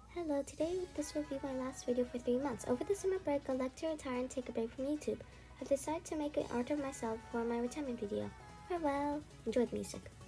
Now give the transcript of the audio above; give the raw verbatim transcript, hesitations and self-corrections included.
Hello, today this will be my last video for three months. Over the summer break, I'd like to retire and take a break from YouTube. I've decided to make an art of myself for my retirement video. Farewell! Enjoy the music.